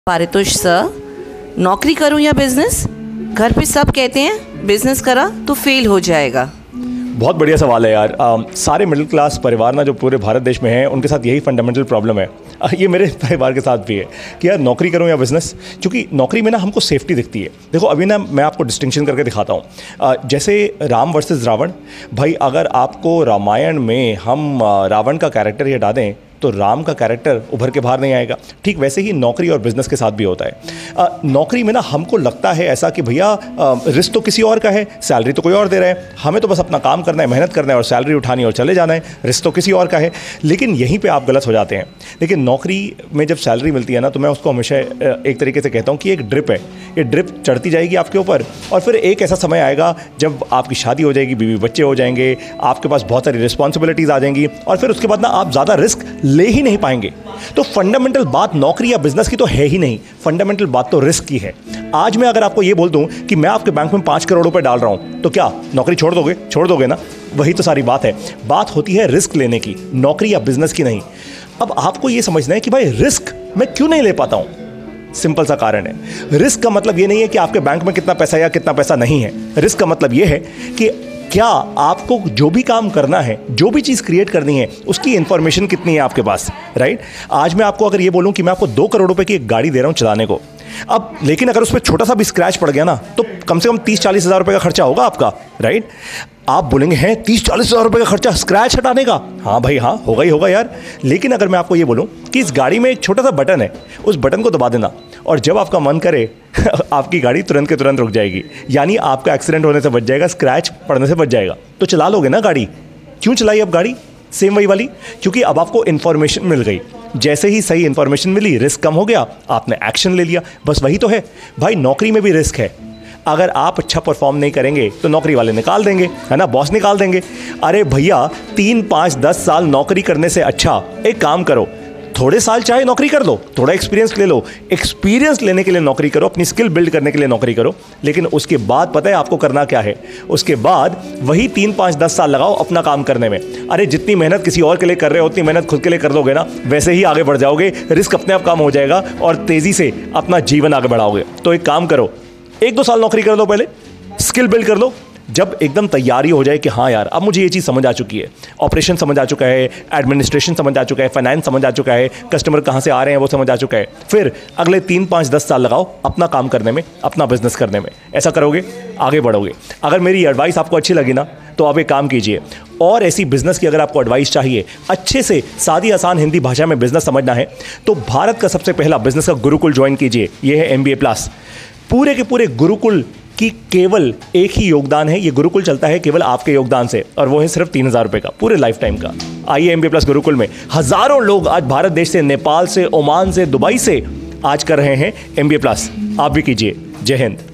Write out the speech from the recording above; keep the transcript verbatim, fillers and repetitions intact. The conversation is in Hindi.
पारितोष सर, नौकरी करूं या बिजनेस? घर पे सब कहते हैं बिजनेस करा तो फेल हो जाएगा। बहुत बढ़िया सवाल है यार। आ, सारे मिडिल क्लास परिवार ना जो पूरे भारत देश में हैं उनके साथ यही फंडामेंटल प्रॉब्लम है। आ, ये मेरे परिवार के साथ भी है कि यार नौकरी करूं या बिजनेस, क्योंकि नौकरी में ना हमको सेफ्टी दिखती है। देखो अभी ना मैं आपको डिस्टिंक्शन करके दिखाता हूँ। जैसे राम वर्सेस रावण, भाई अगर आपको रामायण में हम रावण का कैरेक्टर ही हटा दें तो राम का कैरेक्टर उभर के बाहर नहीं आएगा। ठीक वैसे ही नौकरी और बिजनेस के साथ भी होता है। आ, नौकरी में ना हमको लगता है ऐसा कि भैया रिस्क तो किसी और का है, सैलरी तो कोई और दे रहा है, हमें तो बस अपना काम करना है, मेहनत करना है और सैलरी उठानी और चले जाना है, रिस्क तो किसी और का है। लेकिन यहीं पे आप गलत हो जाते हैं। लेकिन नौकरी में जब सैलरी मिलती है ना, तो मैं उसको हमेशा एक तरीके से कहता हूँ कि एक ड्रिप है। ये ड्रिप चढ़ती जाएगी आपके ऊपर और फिर एक ऐसा समय आएगा जब आपकी शादी हो जाएगी, बीवी बच्चे हो जाएंगे, आपके पास बहुत सारी रिस्पॉन्सिबिलिटीज़ आ जाएंगी और फिर उसके बाद ना आप ज़्यादा रिस्क ले ही नहीं पाएंगे। तो फंडामेंटल बात नौकरी या बिजनेस की तो है ही नहीं, फंडामेंटल बात तो रिस्क की है। आज मैं अगर आपको ये बोल दूं कि मैं आपके बैंक में पाँच करोड़ रुपए डाल रहा हूं, तो क्या नौकरी छोड़ दोगे? छोड़ दोगे ना? वही तो सारी बात है। बात होती है रिस्क लेने की, नौकरी या बिजनेस की नहीं। अब आपको ये समझना है कि भाई रिस्क मैं क्यों नहीं ले पाता हूं। सिंपल सा कारण है। रिस्क का मतलब ये नहीं है कि आपके बैंक में कितना पैसा या कितना पैसा नहीं है। रिस्क का मतलब ये है कि क्या आपको जो भी काम करना है, जो भी चीज़ क्रिएट करनी है, उसकी इंफॉर्मेशन कितनी है आपके पास, राइट? आज मैं आपको अगर ये बोलूं कि मैं आपको दो करोड़ रुपए की एक गाड़ी दे रहा हूं चलाने को, अब लेकिन अगर उस पर छोटा सा भी स्क्रैच पड़ गया ना, तो कम से कम तीस चालीस हज़ार रुपये का खर्चा होगा आपका, राइट? आप बोलेंगे हैं तीस चालीस हज़ार रुपये का खर्चा स्क्रैच हटाने का? हाँ भाई हाँ, होगा ही होगा यार। लेकिन अगर मैं आपको ये बोलूं कि इस गाड़ी में एक छोटा सा बटन है, उस बटन को दबा देना और जब आपका मन करे आपकी गाड़ी तुरंत के तुरंत रुक जाएगी, यानी आपका एक्सीडेंट होने से बच जाएगा, स्क्रैच पड़ने से बच जाएगा। तो चला लोगे ना गाड़ी? क्यों चलाई अब गाड़ी? सेम वही वाली, क्योंकि अब आपको इन्फॉर्मेशन मिल गई। जैसे ही सही इन्फॉर्मेशन मिली, रिस्क कम हो गया, आपने एक्शन ले लिया। बस वही तो है भाई। नौकरी में भी रिस्क है। अगर आप अच्छा परफॉर्म नहीं करेंगे तो नौकरी वाले निकाल देंगे, है ना, बॉस निकाल देंगे। अरे भैया तीन पाँच दस साल नौकरी करने से अच्छा एक काम करो, थोड़े साल चाहे नौकरी कर लो, थोड़ा एक्सपीरियंस ले लो। एक्सपीरियंस लेने के लिए नौकरी करो, अपनी स्किल बिल्ड करने के लिए नौकरी करो। लेकिन उसके बाद पता है आपको करना क्या है? उसके बाद वही तीन पाँच दस साल लगाओ अपना काम करने में। अरे जितनी मेहनत किसी और के लिए कर रहे हो उतनी मेहनत खुद के लिए कर दोगे ना, वैसे ही आगे बढ़ जाओगे, रिस्क अपने आप कम हो जाएगा और तेज़ी से अपना जीवन आगे बढ़ाओगे। तो एक काम करो, एक दो साल नौकरी कर लो, पहले स्किल बिल्ड कर लो। जब एकदम तैयारी हो जाए कि हाँ यार अब मुझे ये चीज़ समझ आ चुकी है, ऑपरेशन समझ आ चुका है, एडमिनिस्ट्रेशन समझ आ चुका है, फाइनेंस समझ आ चुका है, कस्टमर कहाँ से आ रहे हैं वो समझ आ चुका है, फिर अगले तीन पाँच दस साल लगाओ अपना काम करने में, अपना बिजनेस करने में। ऐसा करोगे आगे बढ़ोगे। अगर मेरी एडवाइस आपको अच्छी लगी ना, तो आप एक काम कीजिए, और ऐसी बिजनेस की अगर आपको एडवाइस चाहिए, अच्छे से सादी आसान हिंदी भाषा में बिजनेस समझना है, तो भारत का सबसे पहला बिजनेस का गुरुकुल ज्वाइन कीजिए। ये है एम बी ए प्लस। पूरे के पूरे गुरुकुल कि केवल एक ही योगदान है, ये गुरुकुल चलता है केवल आपके योगदान से, और वो है सिर्फ तीन हज़ार रुपये का पूरे लाइफ टाइम का। आइए M B A plus Gurukul में। हज़ारों लोग आज भारत देश से, नेपाल से, ओमान से, दुबई से आज कर रहे हैं एम बी ए प्लस। आप भी कीजिए। जय हिंद।